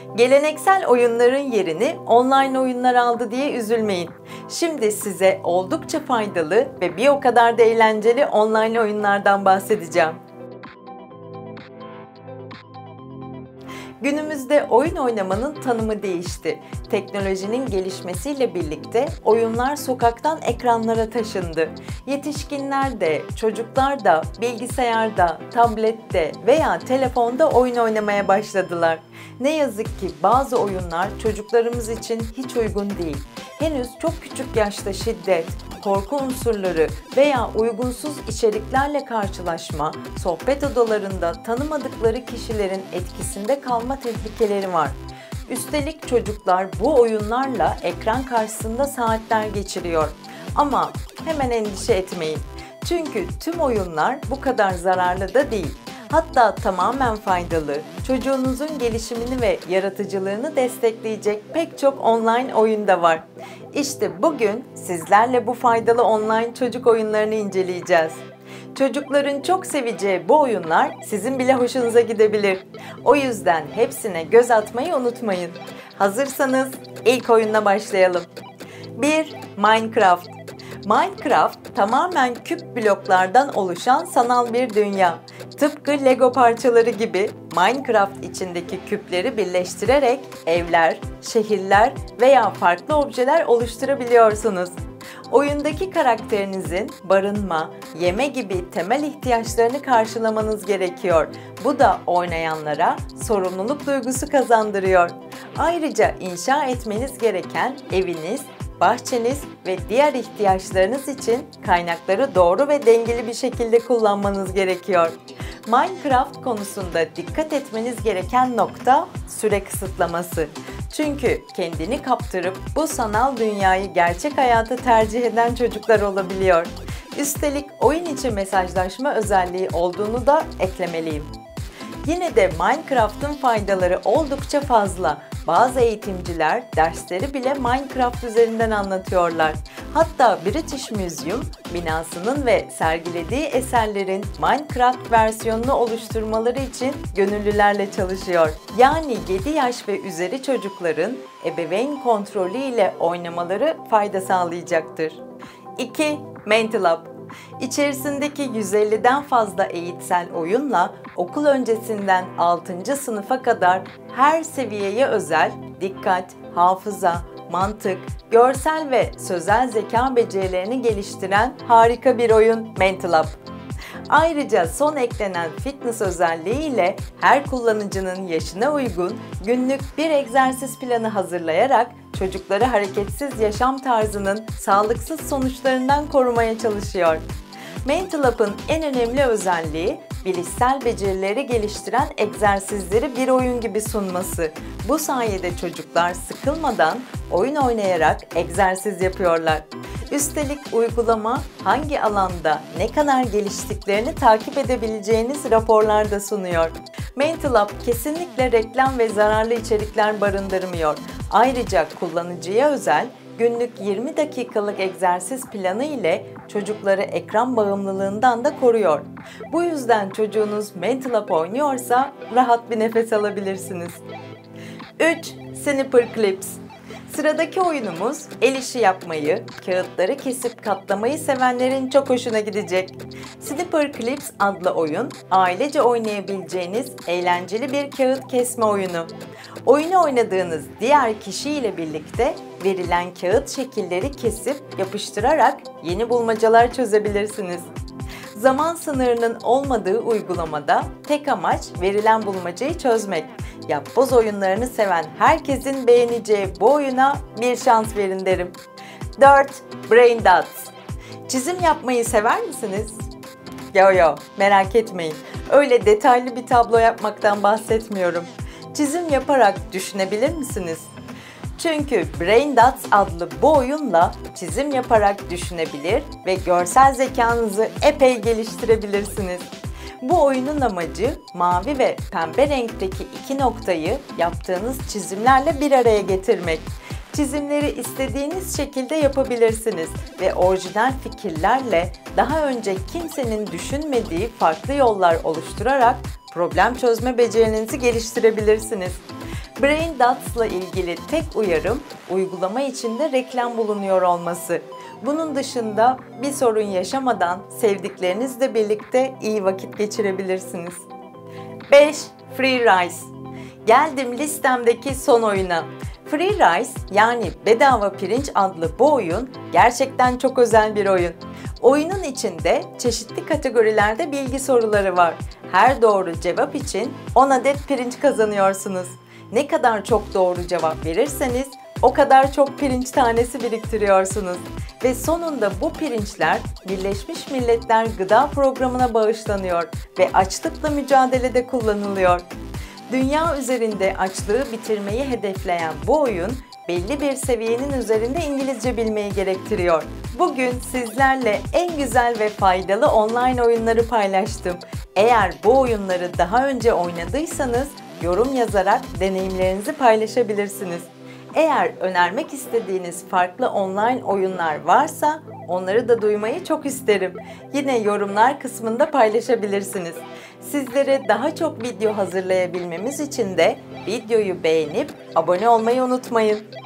Geleneksel oyunların yerini online oyunlar aldı diye üzülmeyin. Şimdi size oldukça faydalı ve bir o kadar da eğlenceli online oyunlardan bahsedeceğim. Günümüzde oyun oynamanın tanımı değişti. Teknolojinin gelişmesiyle birlikte oyunlar sokaktan ekranlara taşındı. Yetişkinler de, çocuklar da bilgisayarda, tablette veya telefonda oyun oynamaya başladılar. Ne yazık ki bazı oyunlar çocuklarımız için hiç uygun değil. Henüz çok küçük yaşta şiddet, korku unsurları veya uygunsuz içeriklerle karşılaşma, sohbet odalarında tanımadıkları kişilerin etkisinde kalma tehlikeleri var. Üstelik çocuklar bu oyunlarla ekran karşısında saatler geçiriyor. Ama hemen endişe etmeyin. Çünkü tüm oyunlar bu kadar zararlı da değil. Hatta tamamen faydalı, çocuğunuzun gelişimini ve yaratıcılığını destekleyecek pek çok online oyun da var. İşte bugün sizlerle bu faydalı online çocuk oyunlarını inceleyeceğiz. Çocukların çok seveceği bu oyunlar sizin bile hoşunuza gidebilir. O yüzden hepsine göz atmayı unutmayın. Hazırsanız ilk oyunla başlayalım. 1. Minecraft. Minecraft tamamen küp bloklardan oluşan sanal bir dünya. Tıpkı Lego parçaları gibi Minecraft içindeki küpleri birleştirerek evler, şehirler veya farklı objeler oluşturabiliyorsunuz. Oyundaki karakterinizin barınma, yeme gibi temel ihtiyaçlarını karşılamanız gerekiyor. Bu da oynayanlara sorumluluk duygusu kazandırıyor. Ayrıca inşa etmeniz gereken eviniz, bahçeniz ve diğer ihtiyaçlarınız için kaynakları doğru ve dengeli bir şekilde kullanmanız gerekiyor. Minecraft konusunda dikkat etmeniz gereken nokta süre kısıtlaması. Çünkü kendini kaptırıp bu sanal dünyayı gerçek hayata tercih eden çocuklar olabiliyor. Üstelik oyun içi mesajlaşma özelliği olduğunu da eklemeliyim. Yine de Minecraft'ın faydaları oldukça fazla. Bazı eğitimciler dersleri bile Minecraft üzerinden anlatıyorlar. Hatta British Museum binasının ve sergilediği eserlerin Minecraft versiyonunu oluşturmaları için gönüllülerle çalışıyor. Yani 7 yaş ve üzeri çocukların ebeveyn kontrolü ile oynamaları fayda sağlayacaktır. 2. Mental Up. İçerisindeki 150'den fazla eğitsel oyunla okul öncesinden 6. sınıfa kadar her seviyeye özel dikkat, hafıza, mantık, görsel ve sözel zeka becerilerini geliştiren harika bir oyun Mental Up. Ayrıca son eklenen fitness özelliğiyle her kullanıcının yaşına uygun günlük bir egzersiz planı hazırlayarak çocukları hareketsiz yaşam tarzının sağlıksız sonuçlarından korumaya çalışıyor. Mental Up'ın en önemli özelliği bilişsel becerileri geliştiren egzersizleri bir oyun gibi sunması. Bu sayede çocuklar sıkılmadan oyun oynayarak egzersiz yapıyorlar. Üstelik uygulama hangi alanda ne kadar geliştiklerini takip edebileceğiniz raporlar da sunuyor. Mental Up kesinlikle reklam ve zararlı içerikler barındırmıyor. Ayrıca kullanıcıya özel günlük 20 dakikalık egzersiz planı ile çocukları ekran bağımlılığından da koruyor. Bu yüzden çocuğunuz Mental Up oynuyorsa rahat bir nefes alabilirsiniz. 3. Snipper Clips. Sıradaki oyunumuz el işi yapmayı, kağıtları kesip katlamayı sevenlerin çok hoşuna gidecek. Snipper Clips adlı oyun, ailece oynayabileceğiniz eğlenceli bir kağıt kesme oyunu. Oyunu oynadığınız diğer kişiyle birlikte verilen kağıt şekilleri kesip yapıştırarak yeni bulmacalar çözebilirsiniz. Zaman sınırının olmadığı uygulamada tek amaç verilen bulmacayı çözmek. Yapboz oyunlarını seven herkesin beğeneceği bu oyuna bir şans verin derim. 4. Brain Dots. Çizim yapmayı sever misiniz? Yo, merak etmeyin. Öyle detaylı bir tablo yapmaktan bahsetmiyorum. Çizim yaparak düşünebilir misiniz? Çünkü Brain Dots adlı bu oyunla çizim yaparak düşünebilir ve görsel zekanızı epey geliştirebilirsiniz. Bu oyunun amacı mavi ve pembe renkteki iki noktayı yaptığınız çizimlerle bir araya getirmek. Çizimleri istediğiniz şekilde yapabilirsiniz ve orijinal fikirlerle daha önce kimsenin düşünmediği farklı yollar oluşturarak problem çözme becerinizi geliştirebilirsiniz. Brain Dots'la ilgili tek uyarım, uygulama içinde reklam bulunuyor olması. Bunun dışında bir sorun yaşamadan sevdiklerinizle birlikte iyi vakit geçirebilirsiniz. 5. Free Rise. Geldim listemdeki son oyuna. Free Rise yani Bedava Pirinç adlı bu oyun gerçekten çok özel bir oyun. Oyunun içinde çeşitli kategorilerde bilgi soruları var. Her doğru cevap için 10 adet pirinç kazanıyorsunuz. Ne kadar çok doğru cevap verirseniz o kadar çok pirinç tanesi biriktiriyorsunuz. Ve sonunda bu pirinçler Birleşmiş Milletler Gıda Programı'na bağışlanıyor ve açlıkla mücadelede kullanılıyor. Dünya üzerinde açlığı bitirmeyi hedefleyen bu oyun, belli bir seviyenin üzerinde İngilizce bilmeyi gerektiriyor. Bugün sizlerle en güzel ve faydalı online oyunları paylaştım. Eğer bu oyunları daha önce oynadıysanız yorum yazarak deneyimlerinizi paylaşabilirsiniz. Eğer önermek istediğiniz farklı online oyunlar varsa onları da duymayı çok isterim. Yine yorumlar kısmında paylaşabilirsiniz. Sizlere daha çok video hazırlayabilmemiz için de videoyu beğenip abone olmayı unutmayın.